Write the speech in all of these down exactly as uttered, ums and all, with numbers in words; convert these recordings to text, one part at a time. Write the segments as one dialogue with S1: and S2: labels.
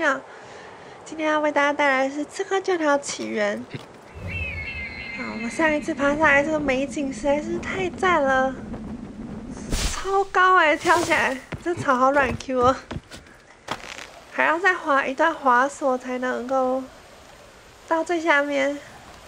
S1: 友，今天要为大家带来的是《刺客教条：起源》。啊，我们上一次爬上来这个美景实在是太赞了，超高哎、欸，跳起来，这草好软 Q 哦，还要再滑一段滑索才能够到最下面。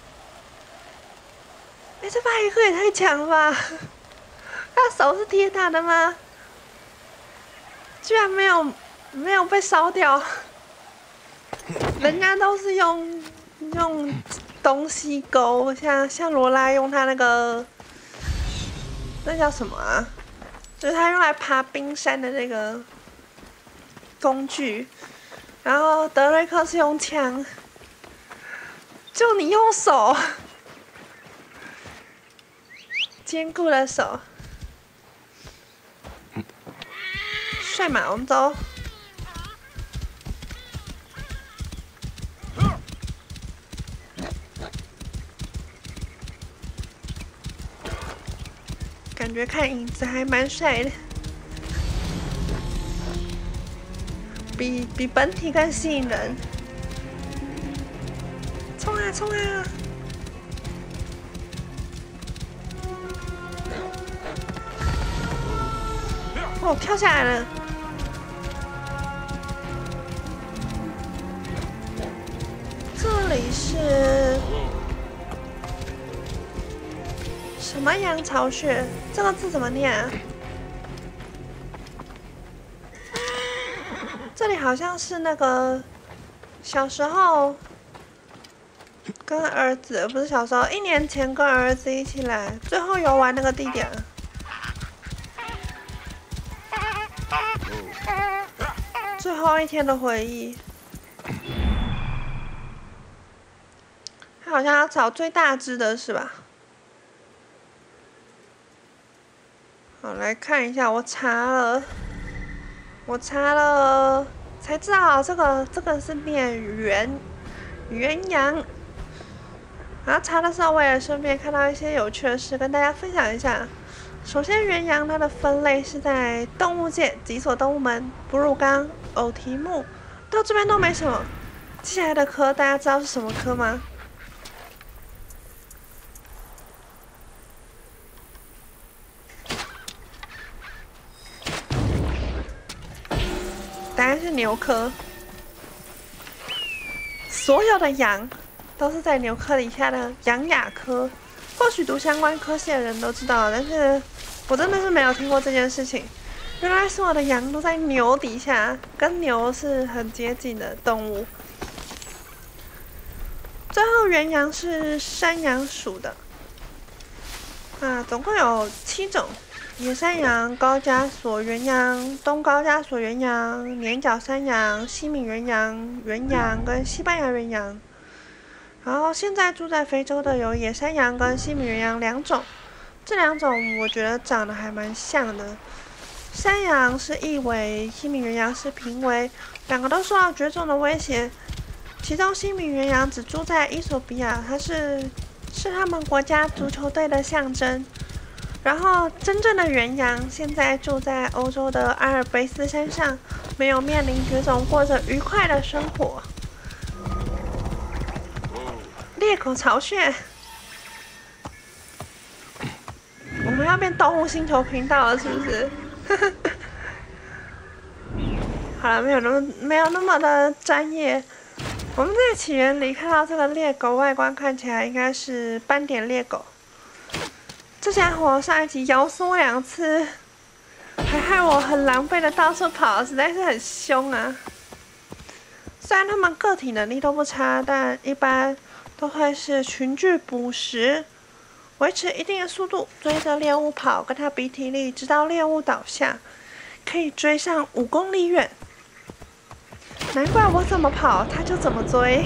S1: 哎、欸，这巴耶克也太强了吧！他手是铁打的吗？居然没有没有被烧掉，人家都是用用东西勾，像像罗拉用他那个那叫什么啊？就是他用来爬冰山的那个工具，然后德瑞克是用枪，就你用手，坚固的手。帅嘛，我们走。感觉看影子还蛮帅的，比比本体更吸引人。冲啊冲啊！哦，跳下来了。这里是什么羊巢穴？这个字怎么念啊？这里好像是那个小时候跟儿子，不是小时候，一年前跟儿子一起来，最后游玩那个地点。最后一天的回忆。他好像要找最大只的是吧？好，来看一下，我查了，我查了才知道这个这个是念元元阳。然后查的时候，我也顺便看到一些有趣的事，跟大家分享一下。首先，元阳它的分类是在动物界，脊索动物门、哺乳纲、偶蹄目，到这边都没什么。接下来的科，大家知道是什么科吗？答案是牛科。所有的羊都是在牛科以下的羊亚科。或许读相关科系的人都知道，但是我真的是没有听过这件事情。原来所有的羊都在牛底下，跟牛是很接近的动物。最后，原羊是山羊属的。啊，总共有七种。野山羊、高加索原羊、东高加索原羊、年角山羊、西敏原羊、原羊跟西班牙原羊。然后现在住在非洲的有野山羊跟西敏原羊两种，这两种我觉得长得还蛮像的。山羊是易危，西敏原羊是濒危，两个都受到绝种的威胁。其中西敏原羊只住在伊索比亚，它是是他们国家足球队的象征。然后，真正的原羊现在住在欧洲的阿尔卑斯山上，没有面临绝种，过着愉快的生活。猎狗巢穴，我们要变动物星球频道了，是不是？好了，没有那么没有那么的专业。我们在起源里看到这个猎狗，外观看起来应该是斑点猎狗。这家伙上一集咬死我两次，还害我很狼狈的到处跑，实在是很凶啊！虽然他们个体能力都不差，但一般都会是群聚捕食，维持一定的速度，追着猎物跑，跟他比体力，直到猎物倒下，可以追上五公里远。难怪我怎么跑，他就怎么追。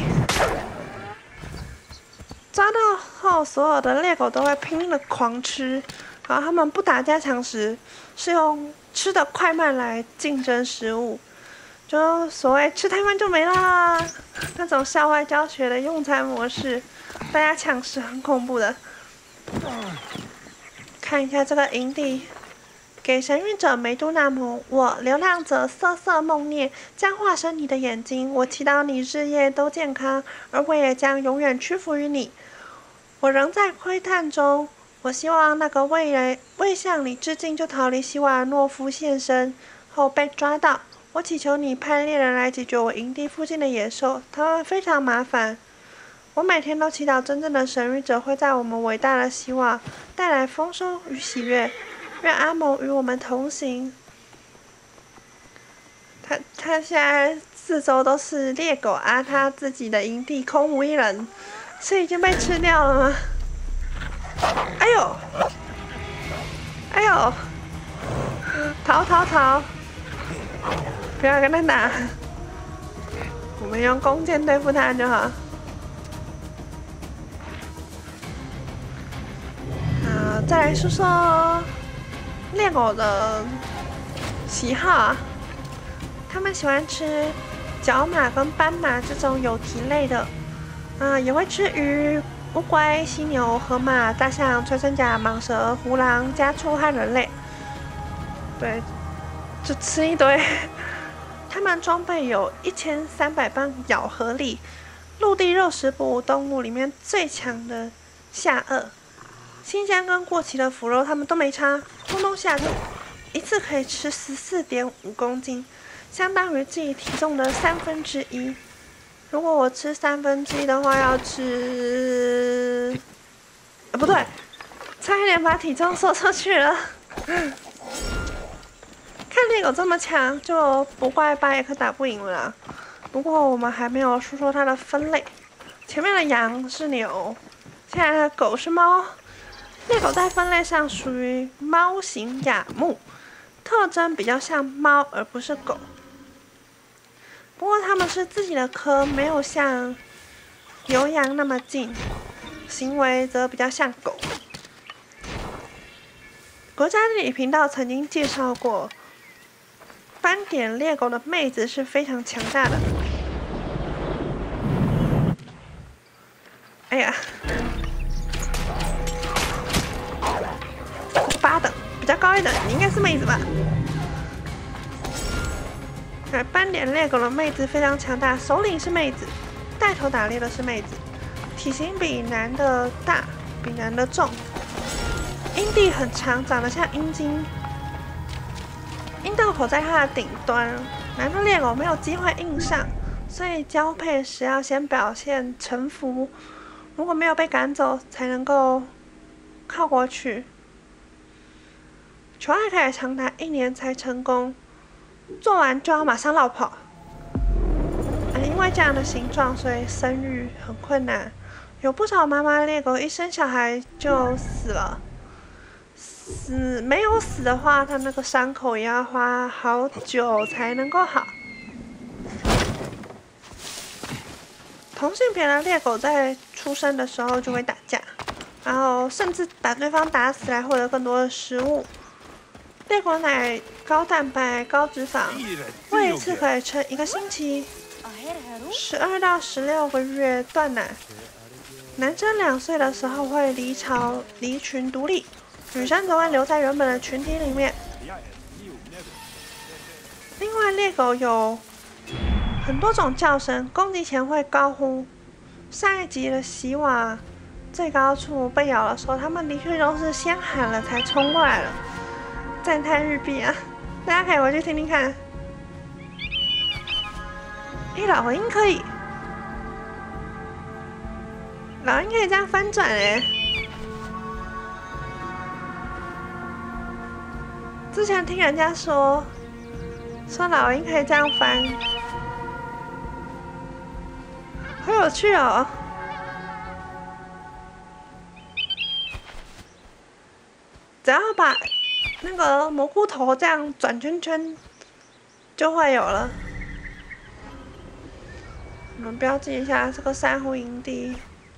S1: 抓到后，所有的猎狗都会拼命的狂吃，然后他们不打加强食，是用吃的快慢来竞争食物，就所谓吃太慢就没啦，那种校外教学的用餐模式，大家抢食很恐怖的。看一下这个营地， 给神谕者梅杜纳蒙，我流浪者瑟瑟梦涅将化身你的眼睛。我祈祷你日夜都健康，而我也将永远屈服于你。我仍在窥探中。我希望那个未来未向你致敬就逃离希瓦诺夫现身后被抓到。我祈求你派猎人来解决我营地附近的野兽，他们非常麻烦。我每天都祈祷真正的神谕者会在我们伟大的希瓦带来丰收与喜悦。愿阿蒙与我们同行。他他现在四周都是猎狗啊，他自己的营地空无一人，是已经被吃掉了吗？哎呦，哎呦，逃逃逃！不要跟他打，我们用弓箭对付他就好。好，再来说说猎狗的喜好啊，他们喜欢吃角马跟斑马这种有蹄类的，啊、呃，也会吃鱼、乌龟、犀牛、河马、大象、穿山甲、蟒蛇、胡狼、家畜和人类。对，就吃一堆。他们装备有一千三百磅咬合力，陆地肉食哺乳动物里面最强的下颚。新鲜跟过期的腐肉他们都没差，通通下肚，一次可以吃十四点五公斤，相当于自己体重的三分之一。如果我吃三分之一的话，要吃……呃，不对，差一点把体重说出去了。看猎狗这么强，就不怪巴耶克打不赢了啦。不过我们还没有说说它的分类，前面的羊是牛，现在的狗是猫。猎狗在分类上属于猫型亚目，特征比较像猫而不是狗。不过它们是自己的科，没有像牛羊那么近，行为则比较像狗。国家地理频道曾经介绍过，斑点猎狗的妹子是非常强大的。哎呀！八等，比较高一等，你应该是妹子吧？而斑点猎狗的妹子非常强大，首领是妹子，带头打猎的是妹子，体型比男的大，比男的重，阴蒂很长，长得像阴茎，阴道口在它的顶端，男的猎狗没有机会硬上，所以交配时要先表现臣服，如果没有被赶走，才能够靠过去。求爱可以长达一年才成功，做完就要马上落跑。而因为这样的形状，所以生育很困难。有不少妈妈猎狗一生小孩就死了，死没有死的话，它那个伤口也要花好久才能够好。同性别的猎狗在出生的时候就会打架，然后甚至把对方打死来获得更多的食物。猎狗奶高蛋白、高脂肪，喂一次可以撑一个星期，十二到十六个月断奶。男生两岁的时候会离巢、离群独立，女生则会留在原本的群体里面。另外，猎狗有很多种叫声，攻击前会高呼。上一集的洗瓦最高处被咬的时候，他们的确都是先喊了才冲过来了。赞叹日币啊！大家可以回去听听看。哎，老鹰可以，老鹰可以这样翻转哎！之前听人家说，说老鹰可以这样翻，好有趣哦！只要把那个蘑菇头这样转圈圈，就会有了。我们标记一下这个珊瑚营地。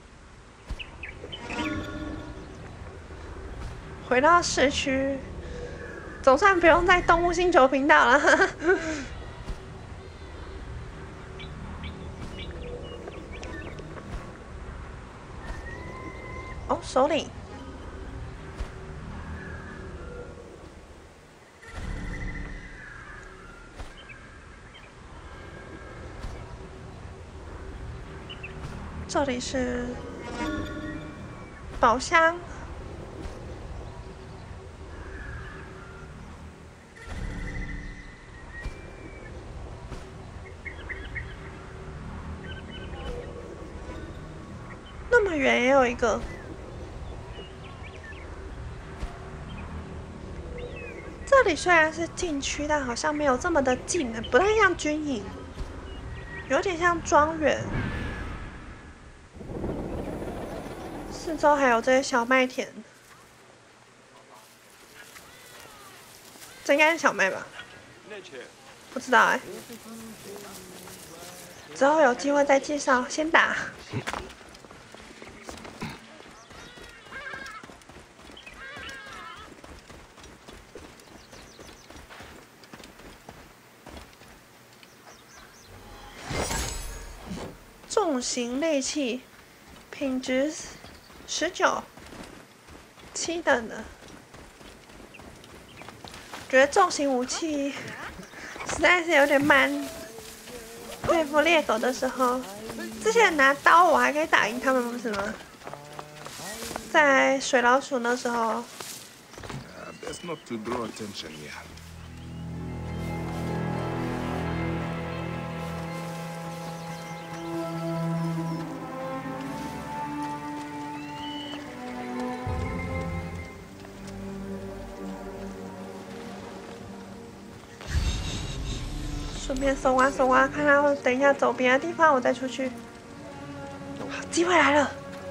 S1: 回到市区，总算不用在动物星球频道了。哦，首领。 这里是宝箱。那么远也有一个。这里虽然是禁区，但好像没有这么的近，不太像军营，有点像庄园。四周还有这些小麦田，这应该是小麦吧？不知道哎、欸，之后有机会再介绍。先打。重型利器，品质十九，七等的。觉得重型武器实在是有点慢。对付猎狗的时候，之前拿刀我还可以打赢他们，不是吗？在水老鼠那时候。顺便搜啊搜啊，看他等一下走别的地方，我再出去。好，机会来了！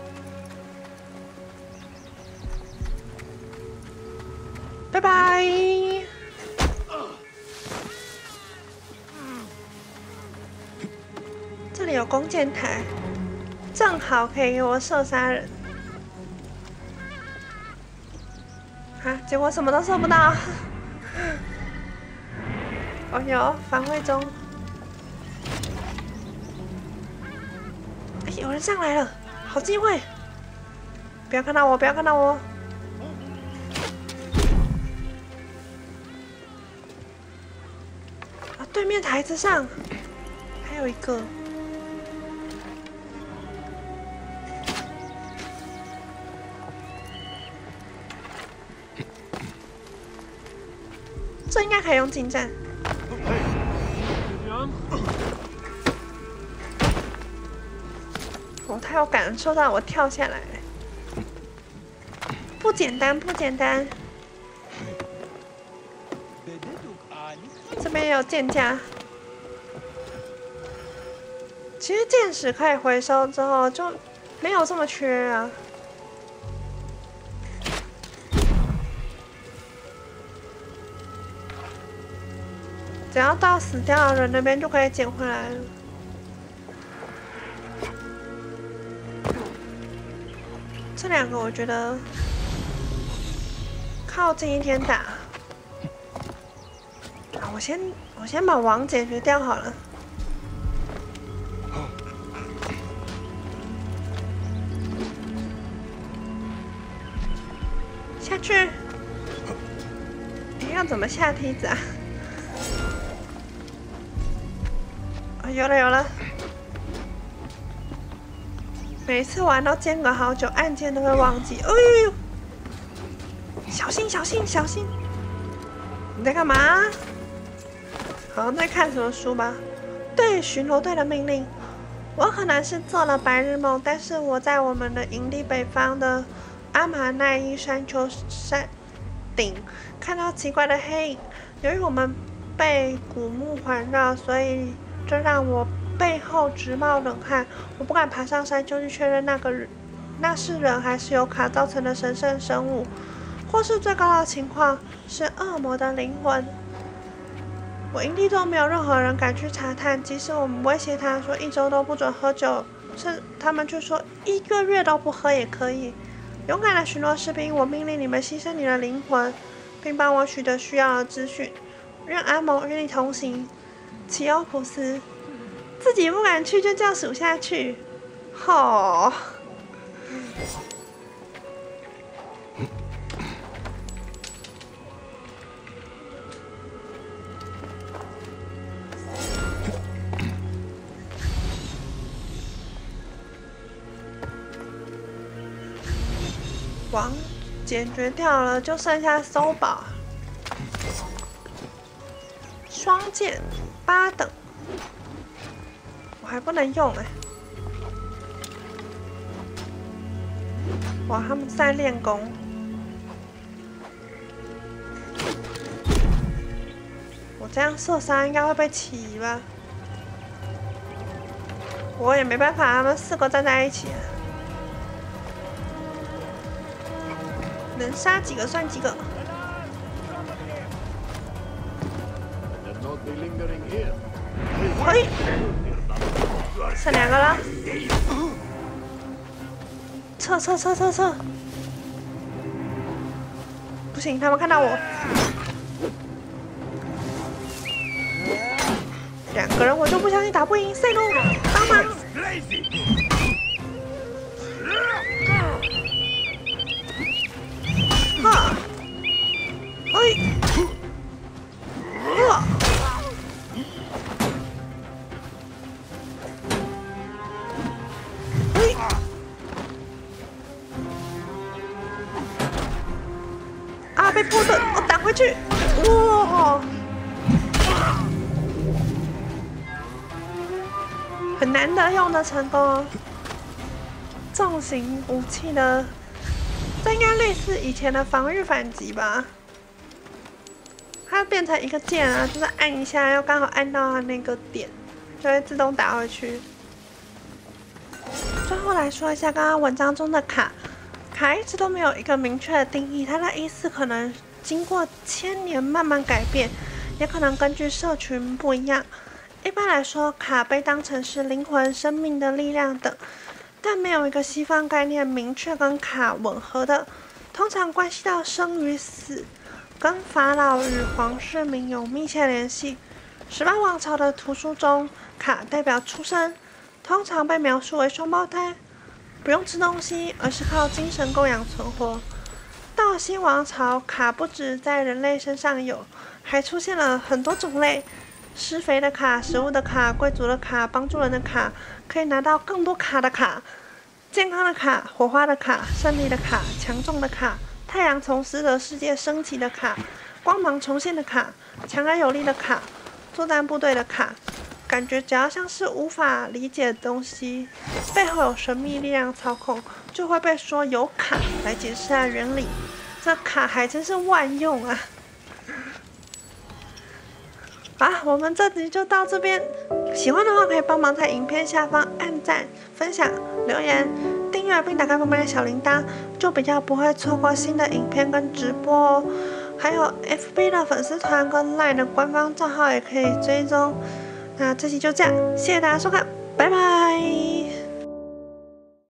S1: 拜拜。这里有弓箭台，正好可以给我射杀人。啊，结果什么都射不到。哦哟，返回中。哎，有人上来了，好机会！不要看到我，不要看到我。啊，对面台子上还有一个。这应该可以用近战。哦，他有感受到我跳下来，不简单，不简单。这边也有剑架，其实剑矢可以回收之后就没有这么缺啊。只要到死掉的人那边就可以捡回来了。这两个我觉得靠近一天打。啊，我先我先把王解决掉好了。下去。你要怎么下梯子啊？哦，有了有了。每次玩都间隔好久，按键都会忘记。哎呦！小心小心小心！你在干嘛？好像在看什么书吧？对巡逻队的命令。我可能是做了白日梦，但是我在我们的营地北方的阿马奈伊山丘山顶看到奇怪的黑影。由于我们被古木环绕，所以这让我背后直冒冷汗。我不敢爬上山丘去确认那个人，那是人还是由卡造成的神圣生物，或是最高的情况是恶魔的灵魂。我营地中没有任何人敢去查探，即使我们威胁他说一周都不准喝酒，是他们却说一个月都不喝也可以。勇敢的巡逻士兵，我命令你们牺牲你的灵魂，并帮我取得需要的资讯。愿阿蒙与你同行，奇欧普斯。自己不敢去，就叫属下去。吼、哦！ 王解决掉了，就剩下搜宝。双剑八等，我还不能用哎、欸。哇，他们在练功。我这样射杀应该会被起疑吧？我也没办法，他们四个站在一起、啊，能杀几个算几个。嘿，剩两个了，撤撤撤撤撤！不行，他们看到我。两个人我就不相信打不赢，塞路帮忙！哈，嘿，哈，嘿，啊，被破盾，我挡回去，哇！很难得用的成功，重型武器的，这应该类似以前的防御反击吧？它变成一个键啊，就是按一下，要刚好按到它那个点，就会自动打回去。最后来说一下刚刚文章中的卡，卡一直都没有一个明确的定义，它的意思可能经过千年慢慢改变，也可能根据社群不一样。一般来说，卡被当成是灵魂、生命的力量等，但没有一个西方概念明确跟卡吻合的。通常关系到生与死，跟法老与皇室名有密切联系。十八王朝的图书中，卡代表出生，通常被描述为双胞胎，不用吃东西，而是靠精神供养存活。到新王朝，卡不止在人类身上有，还出现了很多种类。施肥的卡、食物的卡、贵族的卡、帮助人的卡，可以拿到更多卡的卡，健康的卡、火花的卡、胜利的卡、强壮的卡、太阳从死者世界升起的卡、光芒重现的卡、强而有力的卡、作战部队的卡。感觉只要像是无法理解的东西，背后有神秘力量操控，就会被说有卡来解释它的原理。这卡还真是万用啊！好，我们这集就到这边。喜欢的话，可以帮忙在影片下方按赞、分享、留言、订阅，并打开旁边的小铃铛，就比较不会错过新的影片跟直播哦。还有 F B 的粉丝团跟 LINE 的官方账号也可以追踪。那这期就这样，谢谢大家收看，拜拜。